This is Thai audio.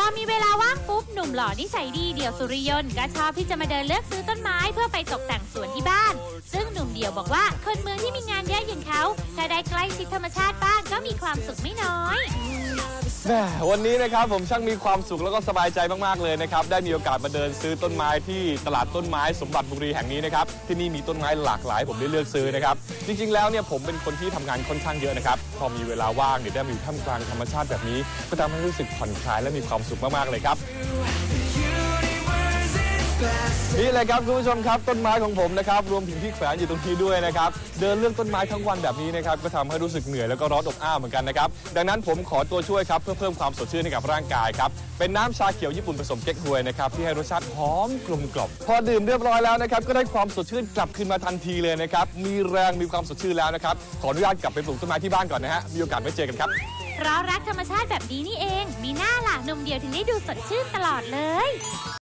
มีเวลาว่างปุ๊บหนุ่มหล่อนิสัยดีเดี่ยวสุริยนต์ก็ชอบที่จะมาเดินเลือกซื้อต้นไม้เพื่อไปตกแต่งสวนที่บ้านซึ่งหนุ่มเดี่ยวบอกว่าคนเมืองที่มีงานเยอะอย่างเขาถ้าได้ใกล้ชิดธรรมชาติบ้างก็มีความสุขไม่น้อยวันนี้นะครับผมช่างมีความสุขแล้วก็สบายใจมากๆเลยนะครับได้มีโอกาสมาเดินซื้อต้นไม้ที่ตลาดต้นไม้สมบัติบุรีแห่งนี้นะครับที่นี่มีต้นไม้หลากหลายผมได้เลือกซื้อนะครับจริงๆแล้วเนี่ยผมเป็นคนที่ทำงานค่อนข้างเยอะนะครับพอมีเวลาว่างเนี่ยได้มาอยู่ท่ามกลางธรรมชาติแบบนี้ก็ทำให้รู้สึกผ่อนคลายและมีความสุขมากๆเลยครับนี่เลยครับคุณผู้ชมครับต้นไม้ของผมนะครับรวมถึงที่แขวนอยู่ตรงนี้ด้วยนะครับเดินเลือกต้นไม้ทั้งวันแบบนี้นะครับก็ทำให้รู้สึกเหนื่อยแล้วก็ร้อนอบอ้าวเหมือนกันนะครับดังนั้นผมขอตัวช่วยครับเพื่อเพิ่มความสดชื่นให้กับร่างกายครับเป็นน้ำชาเขียวญี่ปุ่นผสมเก๊กฮวยนะครับที่ให้รสชาติหอมกลมกล่อมพอดื่มเรียบร้อยแล้วนะครับก็ได้ความสดชื่นกลับคืนมาทันทีเลยนะครับมีแรงมีความสดชื่นแล้วนะครับขออนุญาตกลับไปปลูกต้นไม้ที่บ้านก่อนนะฮะมีโอกาสไว้เจอกันครับเพราะรักธรรมชาติแบบนี้นี่เองมีหน้าล่ะหนุ่มเดียวถึงได้ดูสดชื่นตลอดเลย